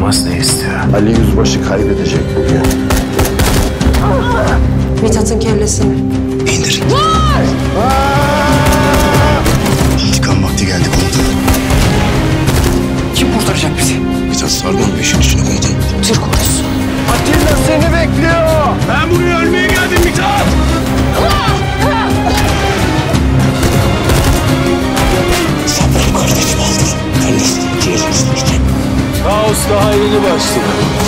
Yılmaz ne istiyor? Ali Yüzbaşı kaybedecek bugün. Mithat'ın kellesini. İndir. İntikam vakti geldi komutanım. Kim kurtaracak bizi? Mithat Sargon peşin içine komutanım. Türk ordusu. Atilla seni bekliyor. Ben buraya ölmeye geldim Mithat! Sen benim kardeşim oldun. Kardeşim ciğerini isteyecek. Kaos daha yeni başladı.